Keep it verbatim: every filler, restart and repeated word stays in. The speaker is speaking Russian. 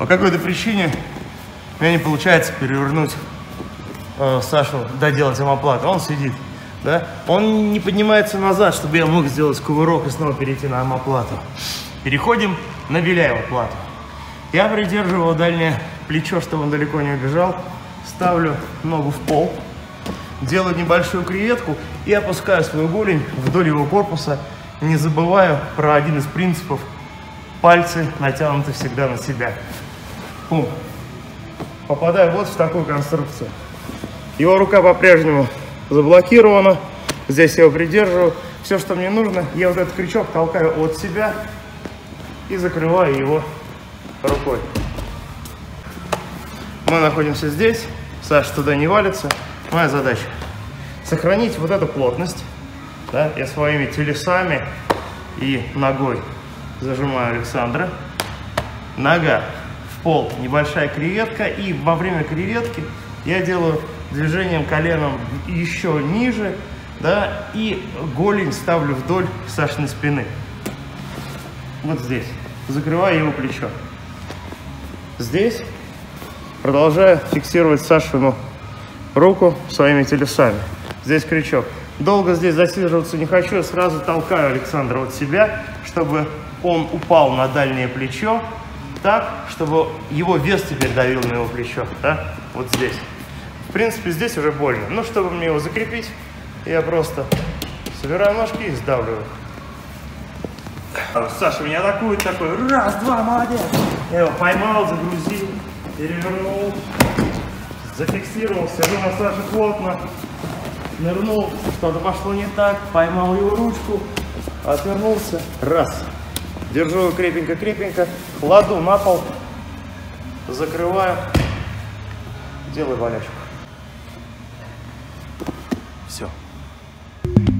По какой-то причине у меня не получается перевернуть э, Сашу, доделать омоплату. Он сидит, да? Он не поднимается назад, чтобы я мог сделать кувырок и снова перейти на омоплату. Переходим на Беляева плату. Я придерживаю дальнее плечо, чтобы он далеко не убежал. Ставлю ногу в пол. Делаю небольшую креветку и опускаю свою голень вдоль его корпуса. Не забываю про один из принципов. Пальцы натянуты всегда на себя. Пум. Попадаю вот в такую конструкцию. Его рука по-прежнему заблокирована. Здесь я его придерживаю. Все, что мне нужно, я вот этот крючок толкаю от себя и закрываю его рукой. Мы находимся здесь. Саша туда не валится. Моя задача сохранить вот эту плотность. Да, я своими телесами и ногой зажимаю Александра. Нога в пол, небольшая креветка. И во время креветки я делаю движением коленом еще ниже, да, и голень ставлю вдоль Сашиной спины. Вот здесь. Закрываю его плечо. Здесь продолжаю фиксировать Сашину руку своими телесами. Здесь крючок. Долго здесь засиживаться не хочу. Я сразу толкаю Александра от себя, чтобы он упал на дальнее плечо. Так, чтобы его вес теперь давил на его плечо. Да? Вот здесь. В принципе, здесь уже больно. Но чтобы мне его закрепить, я просто собираю ножки и сдавливаю. Саша меня атакует такой. Раз, два, молодец. Я его поймал, загрузил, перевернул, зафиксировал, сижу на Саше плотно. Нырнул, что-то пошло не так, поймал его ручку, отвернулся. Раз. Держу его крепенько-крепенько, кладу на пол, закрываю, делаю болячку. Все.